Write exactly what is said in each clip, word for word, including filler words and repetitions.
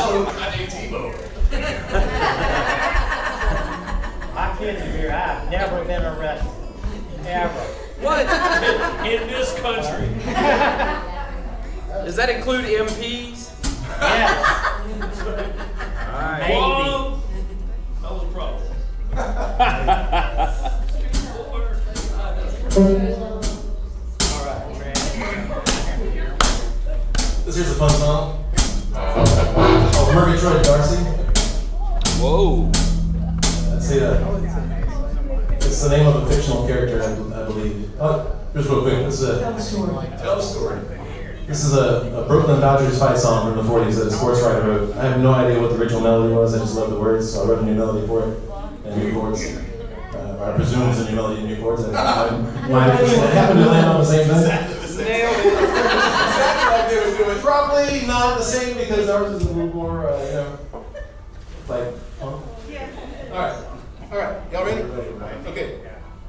I need T-Bone. My kids are here. I've never been arrested. Ever. What? In this country. Does that include M Ps? Yes. Alright. Maybe. Wrong. That was a problem. All right, ready? This here's a fun song. Oh, Murgatroyd Darcy. Whoa. I'd say that. It's the name of a fictional character, I, I believe. Oh, just real quick. This is a tell a story. Tell a story. This is a, a Brooklyn Dodgers fight song from the forties that a sports writer wrote. I have no idea what the original melody was. I just love the words, so I wrote a new melody for it and new chords. Uh, I presume it's a new melody and new chords. I, I, might have just happened to land on the same thing. Nailed it. Exactly like they were doing. Probably not the same because ours is a little more, uh, you know, like. Huh? Yeah. All right. All right. Y'all ready? Okay.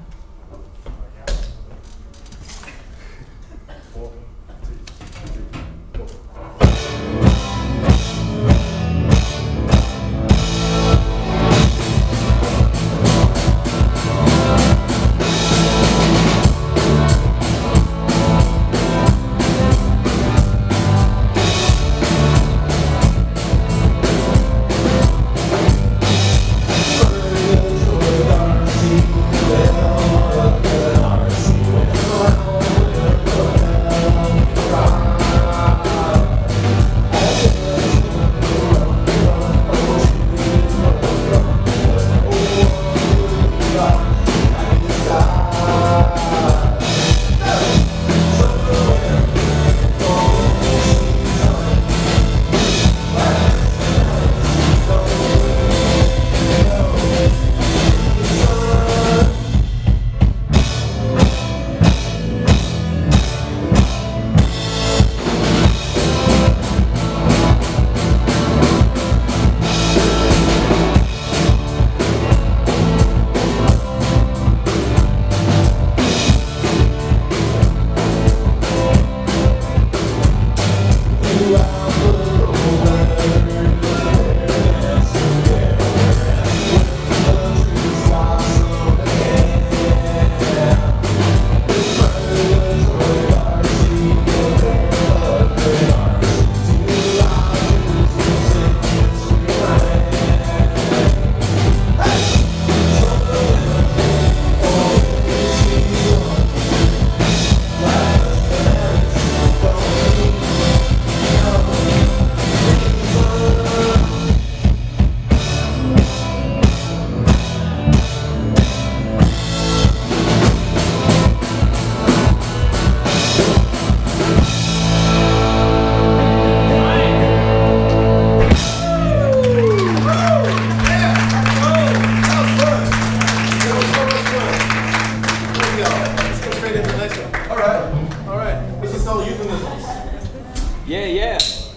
Yeah, yeah.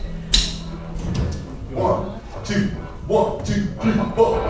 One, two, one, two, three, four.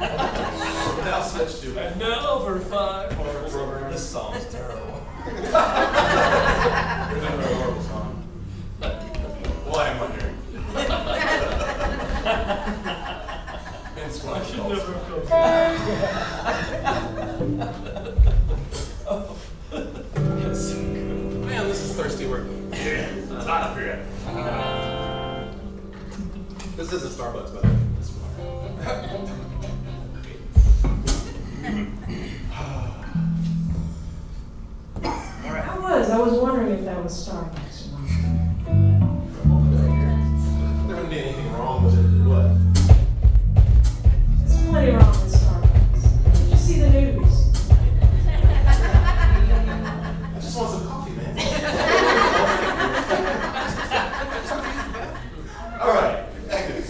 Now switch to And now for five. This song's terrible. Remember a horrible song. Why, I'm wondering. In I Squanders. should never have come That's so good. Man, this is thirsty work. Yeah, it's hot up here. This isn't Starbucks, by the way. This is I was. I was wondering if that was Starbucks or not. There wouldn't be anything wrong with it, or what? There's plenty wrong with Starbucks. Did you see the news? I just want some coffee, man. All right, Agnes.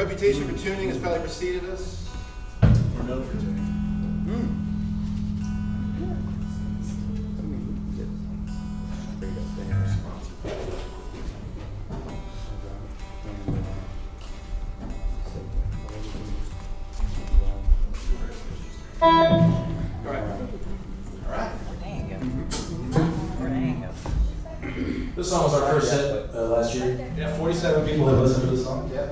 reputation for tuning has probably preceded us. We're known for tuning. This song was our first hit uh, last year. Yeah, forty-seven people have listened to this song. Yeah.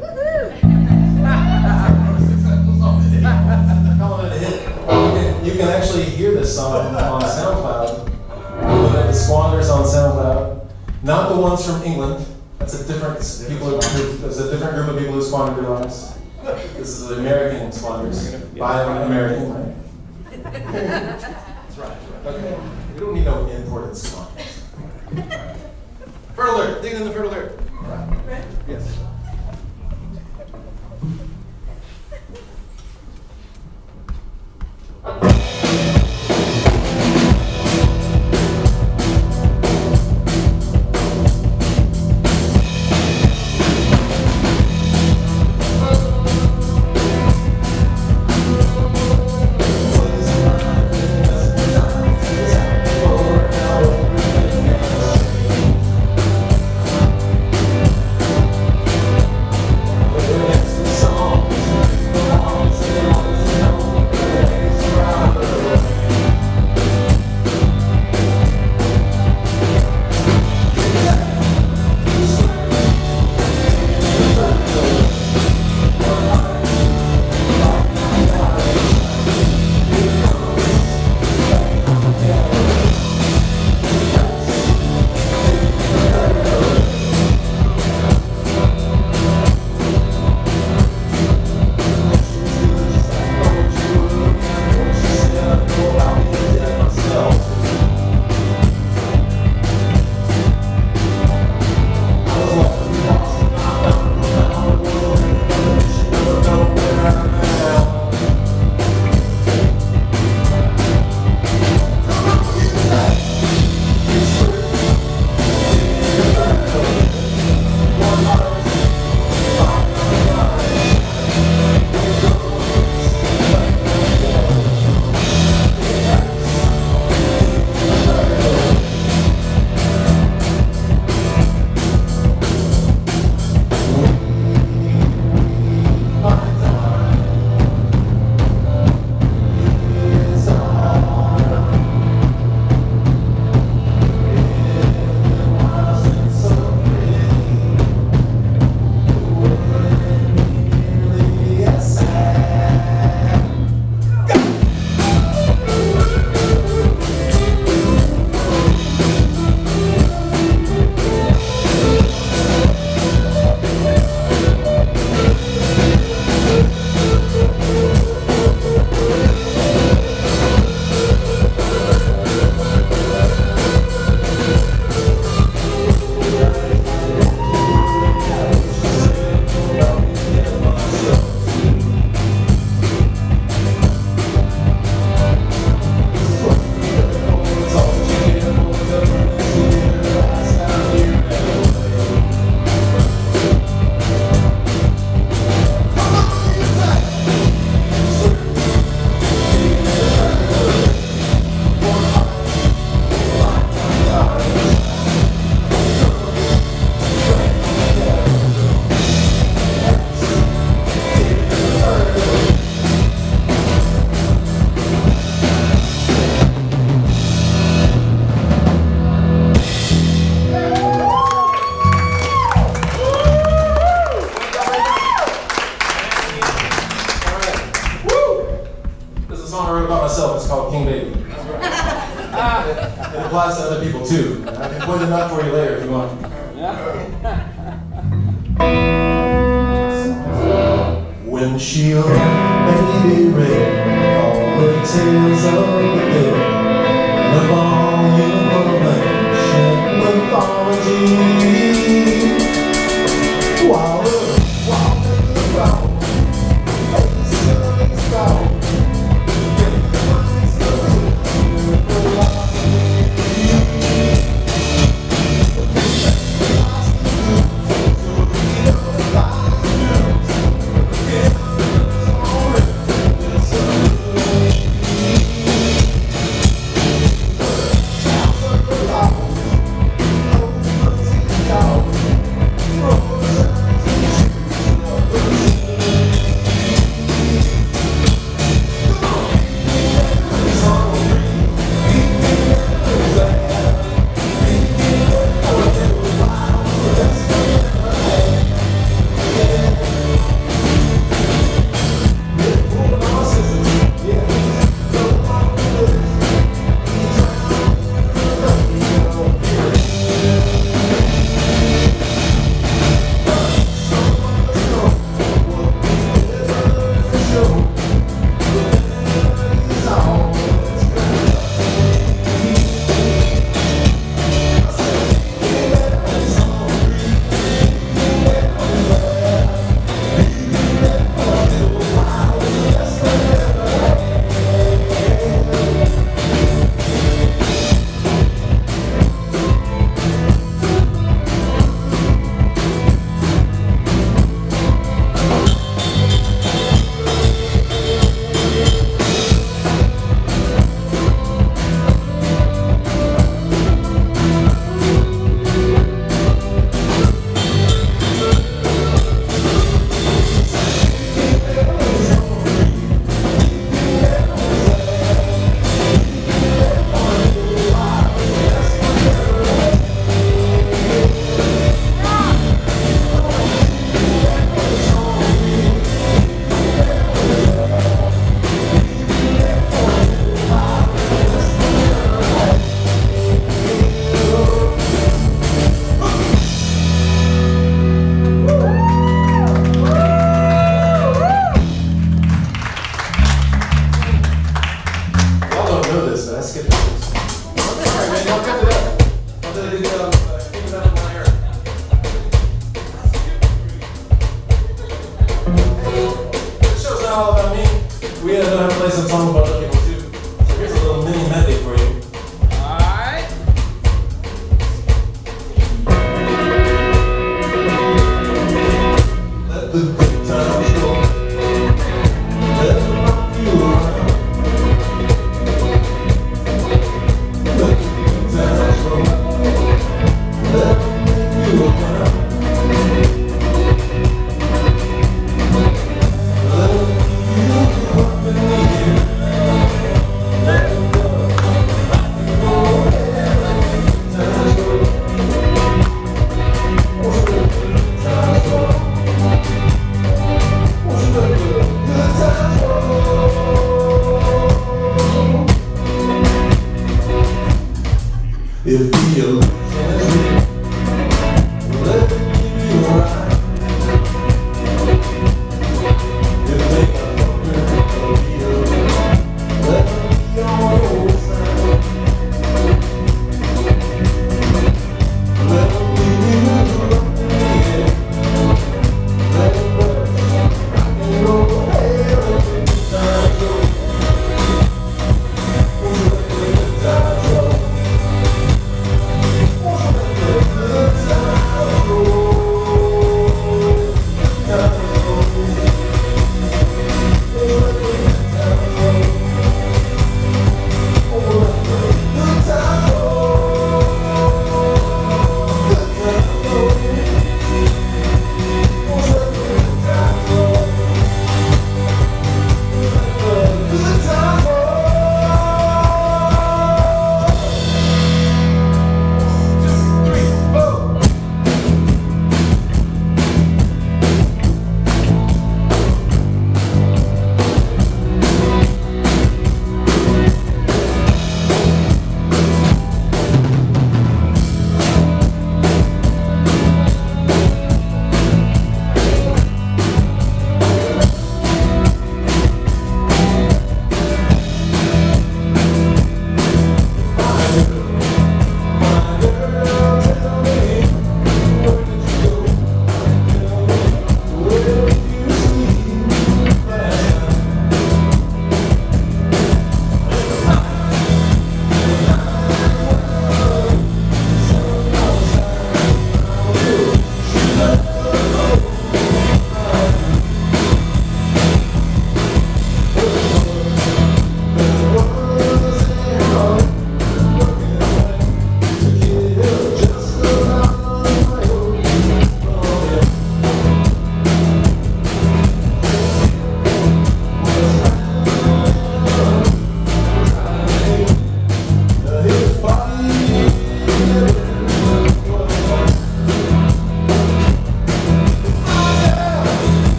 Calling it a hit. You can, you can actually hear this song on SoundCloud. Look at the Squanders on SoundCloud. Not the ones from England. That's a different people. There's a different group of people who squandered their lives. This is the American Squanders by an American, right? That's right. Okay. We don't need no imported Squanders. Fertile alert. Dig in the fertile alert. Right. Yes. applies to other people too. I can point them out for you later if you want. When she left baby red, all the tales of the dead, the volume of ancient mythology. While the walking around, face is gone. Let the good times go. Let them rock you around. Let the good times go. Let them make you around. Let them keep you company here. Let them go. Rock and roll. Let the good times go. Let the good times go.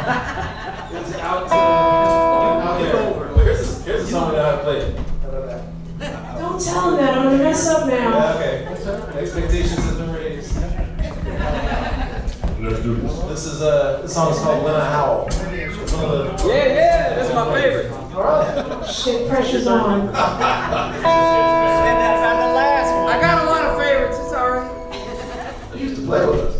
It's out to out there. Well, here's, a, here's a song we know how to play. How about that? Don't tell him that. I'm gonna mess up now. Yeah, okay. Expectations have been raised. Let's do this. This is uh, this song is called When I Howl. It's one of the, Yeah, yeah, that's my favorite. all right. Shit, pressure's on. Said that about the last one. I got a lot of favorites, it's alright. They used to play with us.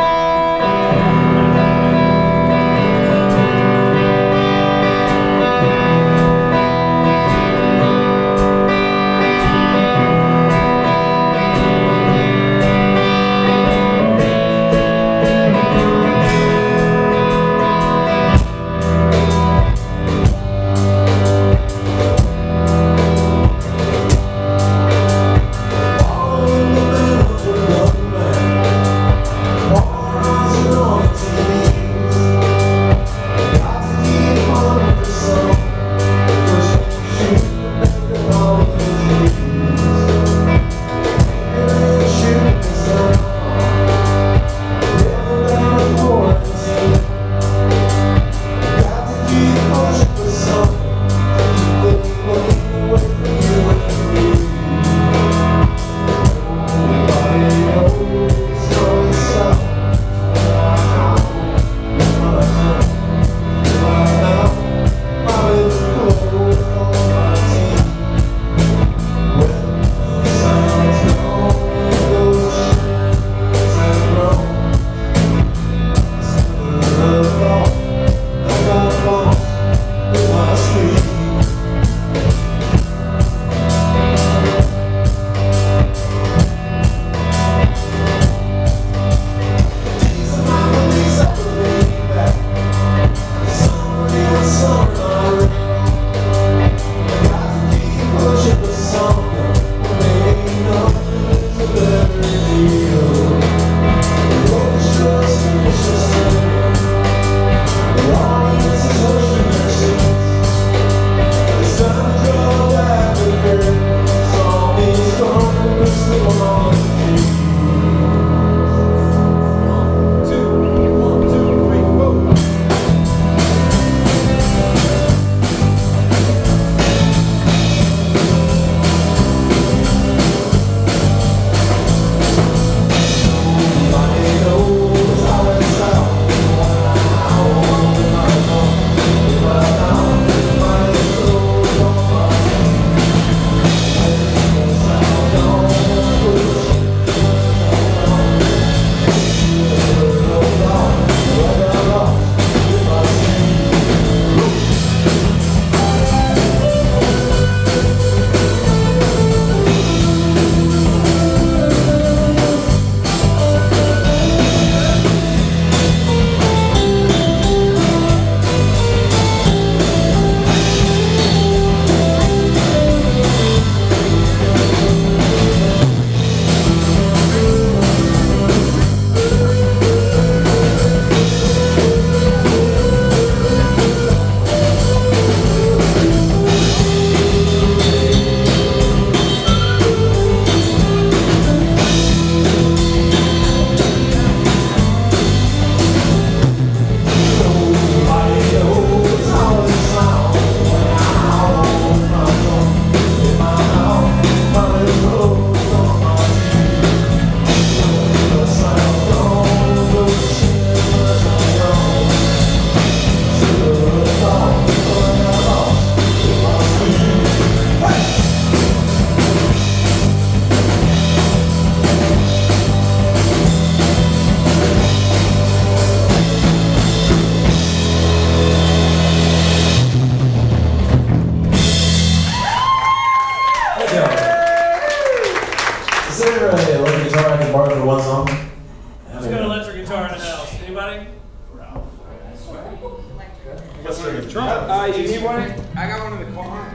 Uh, you need one? I got one in the car.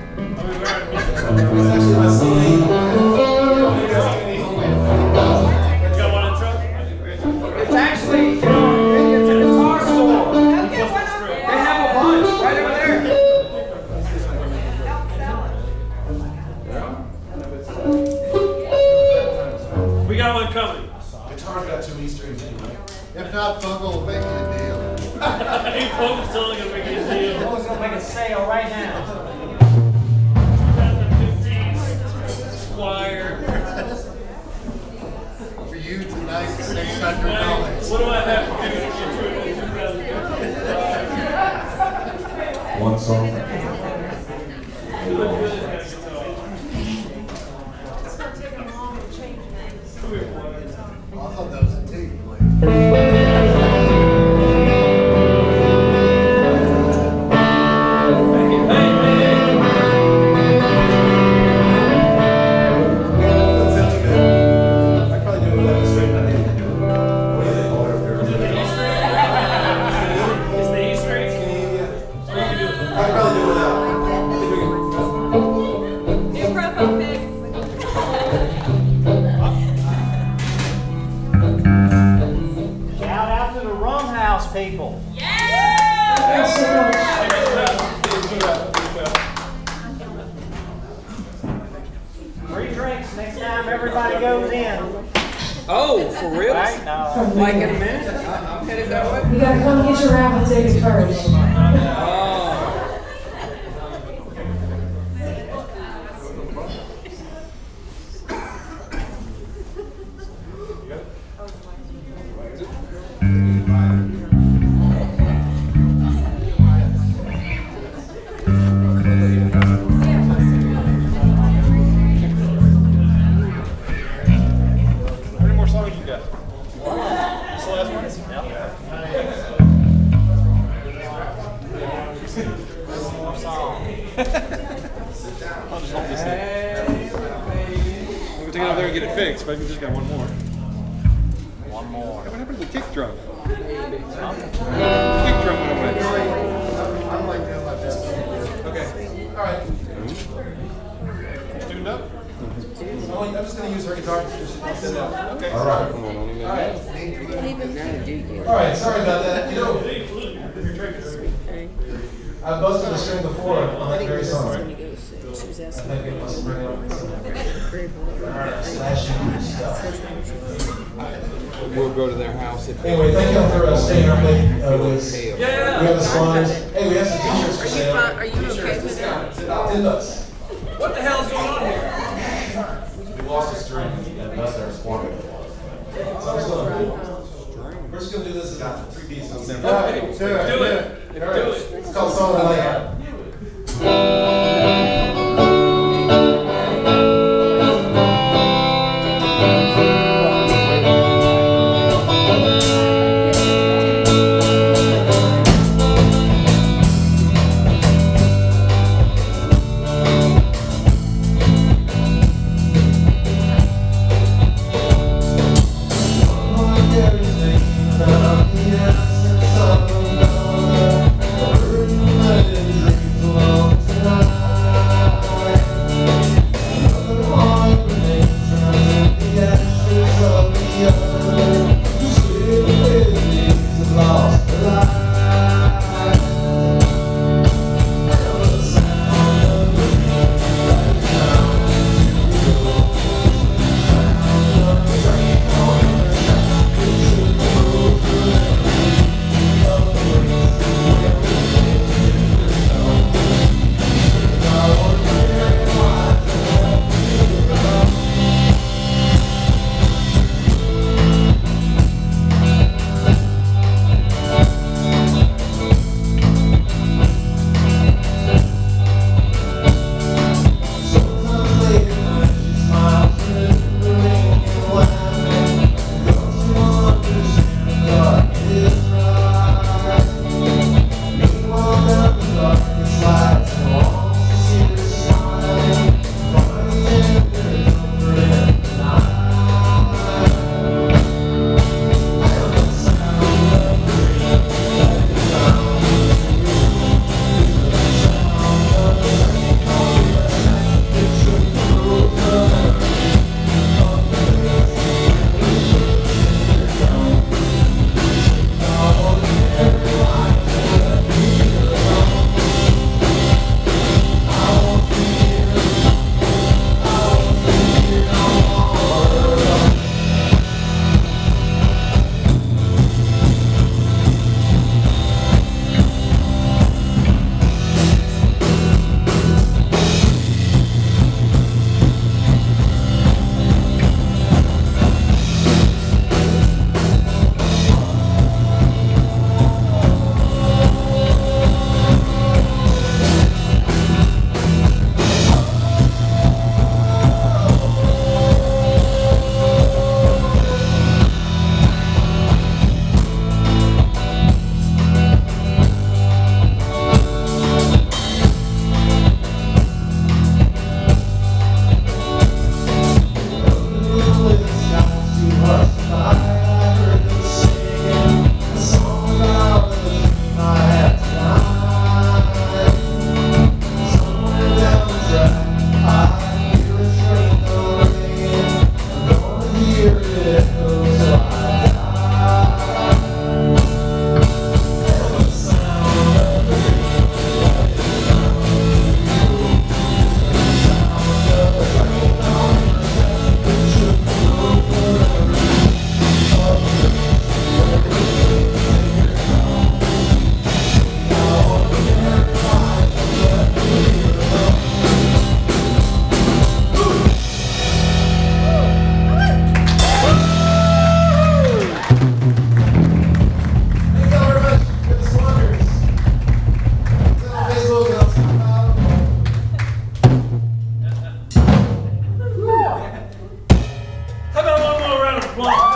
It's actually my sleeve. You got one in the truck? It's actually, you know, it's a guitar store. They have a bunch right over there. We got one coming. Guitar's got too many strings anyway. If not, Fungal will make you a deal. Folks telling him to make a deal. Who's gonna make a sale right now? twenty fifteen Squire. For you tonight, six hundred dollars. What do I have to do to get through it in twenty fifteen? One song. It's not taking long to change names. I thought that was a tape player. That sounds good. I probably do it without a straight nut. What do you think? Is the E straight? I probably do it without. New profile pic. Shout out to the Rum House people. Thanks so much. Free drinks next time everybody goes in. Oh, for real? Right? No. Like in a minute? I- I'm headed that way. You gotta come get your raffle ticket first. Oh. How many more songs you got? This the last one? One more song. I'll just hold this thing. We'll take it out there and get it fixed, but we just got one more. One more. What happened to the kick drum? The kick drum went away. I'm like doing my best. Okay. All right. Tuned up? I'm just going to use her guitar. Just set it up. Okay. All right. All right. All right. Sorry about that. You know, I busted a string before on that very song. I think it must bring it up. Slashing stuff. We'll go to their house if Anyway, thank y'all for uh, staying up late uh, with us. Yeah. We have the Squanders. Hey, we have some t-shirts for sale. Are you okay with that? Ten bucks. What the hell is going on here? We lost a string and busted our Squander. So I'm just gonna, we're just gonna do this in three pieces. Do it. Do it. Do it. It's called Song of the Lake. Thank Come on.